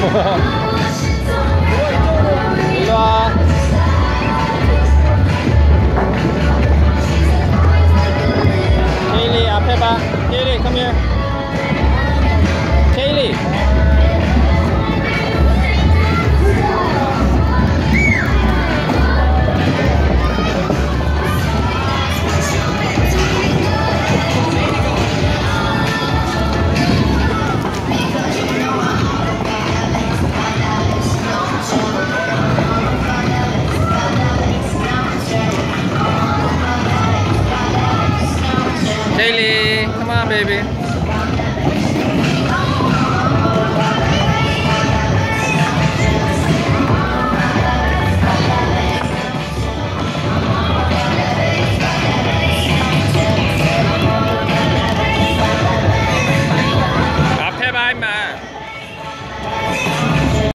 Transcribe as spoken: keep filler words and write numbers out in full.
일로 와. Kaylee 앞에 봐. Kaylee come here. Kaylee. Kaylee, come on, baby. 앞에 봐, 임마.